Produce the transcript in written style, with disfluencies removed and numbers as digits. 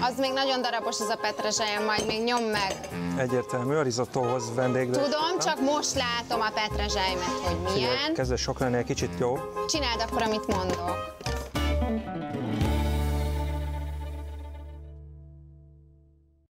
Az még nagyon darabos az a petrezselye, majd még nyom meg. Egyértelmű, a risottóhoz vendéglő. Tudom, csak most látom a petrezselymet, hogy milyen. Kezdve sok lenni egy kicsit, jó? Csináld akkor, amit mondok.